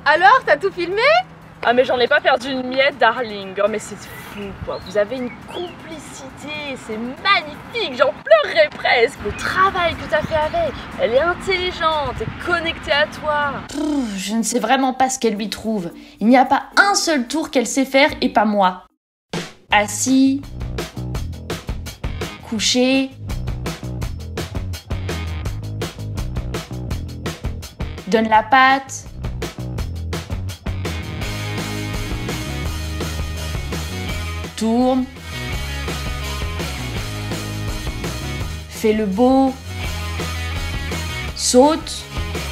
Alors, t'as tout filmé? Ah mais j'en ai pas perdu une miette, darling. Oh mais c'est fou quoi, vous avez une complicité, c'est magnifique, j'en pleurerais presque. Le travail que t'as fait avec, elle est intelligente et connectée à toi. Je ne sais vraiment pas ce qu'elle lui trouve. Il n'y a pas un seul tour qu'elle sait faire et pas moi. Assis, couché, donne la patte, tourne, fais le beau, saute.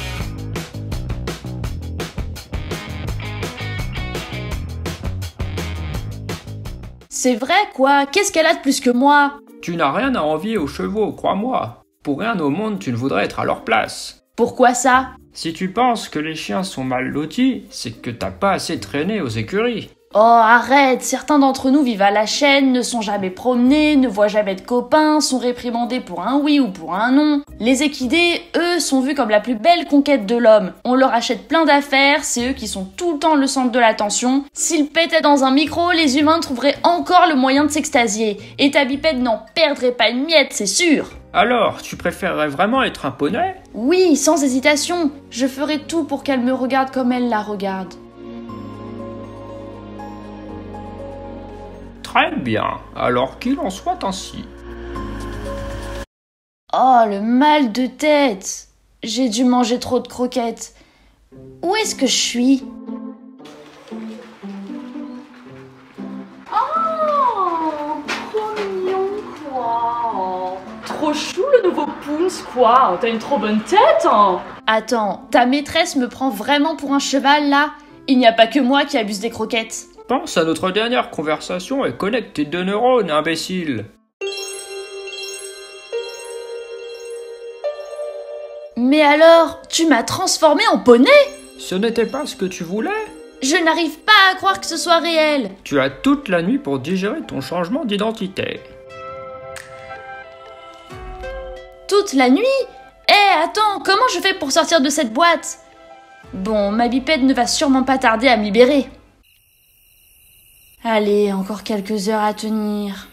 C'est vrai quoi, qu'est-ce qu'elle a de plus que moi? Tu n'as rien à envier aux chevaux, crois-moi. Pour rien au monde, tu ne voudrais être à leur place. Pourquoi ça? Si tu penses que les chiens sont mal lotis, c'est que t'as pas assez traîné aux écuries. Oh arrête, certains d'entre nous vivent à la chaîne, ne sont jamais promenés, ne voient jamais de copains, sont réprimandés pour un oui ou pour un non. Les équidés, eux, sont vus comme la plus belle conquête de l'homme. On leur achète plein d'affaires, c'est eux qui sont tout le temps le centre de l'attention. S'ils pétaient dans un micro, les humains trouveraient encore le moyen de s'extasier. Et ta bipède n'en perdrait pas une miette, c'est sûr. Alors, tu préférerais vraiment être un poney? Oui, sans hésitation. Je ferai tout pour qu'elle me regarde comme elle la regarde. Très bien, alors qu'il en soit ainsi. Oh, le mal de tête. J'ai dû manger trop de croquettes. Où est-ce que je suis? Oh, trop mignon quoi. Trop chou le nouveau Poons quoi, t'as une trop bonne tête hein. Attends, ta maîtresse me prend vraiment pour un cheval là? Il n'y a pas que moi qui abuse des croquettes. Pense à notre dernière conversation et connecte tes 2 neurones, imbécile. Mais alors, tu m'as transformé en poney? Ce n'était pas ce que tu voulais? Je n'arrive pas à croire que ce soit réel. Tu as toute la nuit pour digérer ton changement d'identité. Toute la nuit? Eh, attends, comment je fais pour sortir de cette boîte? Bon, ma bipède ne va sûrement pas tarder à me libérer. Allez, encore quelques heures à tenir.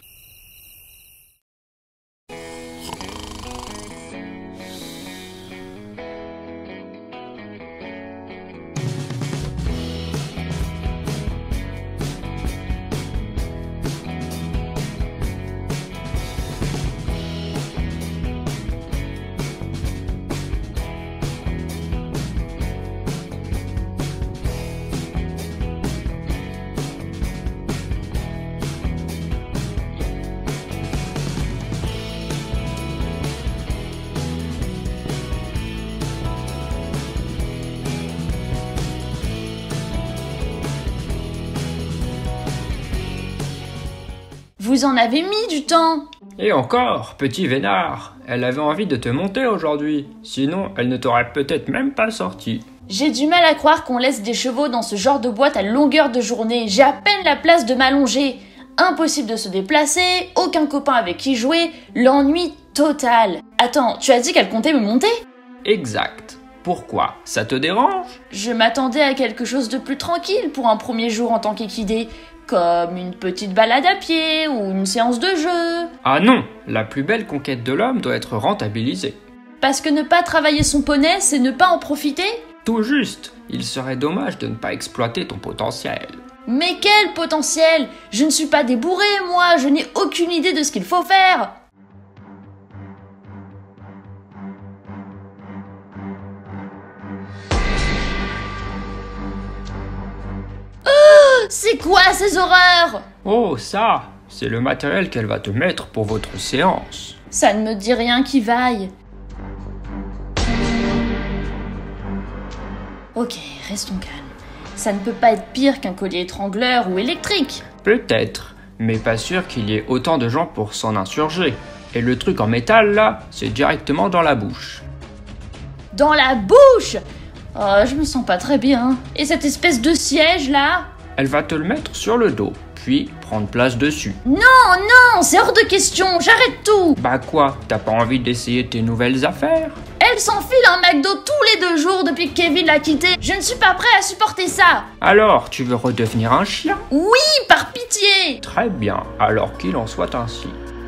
Vous en avez mis du temps. Et encore, petit vénard, elle avait envie de te monter aujourd'hui, sinon elle ne t'aurait peut-être même pas sorti. J'ai du mal à croire qu'on laisse des chevaux dans ce genre de boîte à longueur de journée. J'ai à peine la place de m'allonger. Impossible de se déplacer, aucun copain avec qui jouer, l'ennui total. Attends, tu as dit qu'elle comptait me monter? Exact. Pourquoi? Ça te dérange? Je m'attendais à quelque chose de plus tranquille pour un premier jour en tant qu'équidé, comme une petite balade à pied ou une séance de jeu. Ah non, la plus belle conquête de l'homme doit être rentabilisée. Parce que ne pas travailler son poney, c'est ne pas en profiter? Tout juste, il serait dommage de ne pas exploiter ton potentiel. Mais quel potentiel! Je ne suis pas débourrée, moi, je n'ai aucune idée de ce qu'il faut faire! C'est quoi ces horreurs? Oh, ça, c'est le matériel qu'elle va te mettre pour votre séance. Ça ne me dit rien qui vaille. Ok, restons calmes. Ça ne peut pas être pire qu'un collier étrangleur ou électrique. Peut-être, mais pas sûr qu'il y ait autant de gens pour s'en insurger. Et le truc en métal, là, c'est directement dans la bouche. Dans la bouche? Oh, je me sens pas très bien. Et cette espèce de siège, là? Elle va te le mettre sur le dos, puis prendre place dessus. Non, non, c'est hors de question, j'arrête tout. Bah quoi, t'as pas envie d'essayer tes nouvelles affaires? Hé, Elle s'enfile un McDo tous les 2 jours depuis que Kevin l'a quittée. Je ne suis pas prêt à supporter ça. Alors, tu veux redevenir un chien? Oui, par pitié. Très bien, alors qu'il en soit ainsi.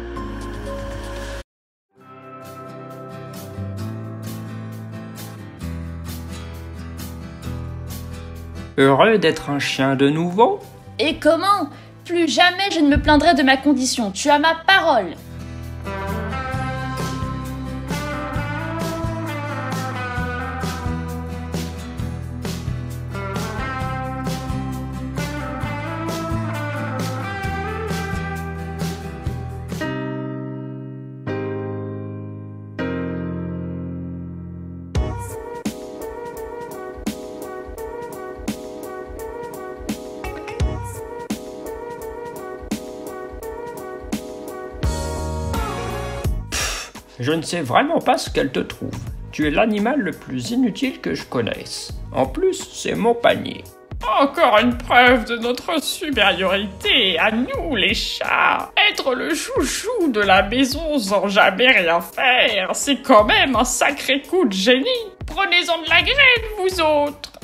Heureux d'être un chien de nouveau? Et comment? Plus jamais je ne me plaindrai de ma condition. Tu as ma parole. Je ne sais vraiment pas ce qu'elle te trouve. Tu es l'animal le plus inutile que je connaisse. En plus, c'est mon panier. Encore une preuve de notre supériorité, à nous les chats. Être le chouchou de la maison sans jamais rien faire, c'est quand même un sacré coup de génie. Prenez-en de la graine, vous autres.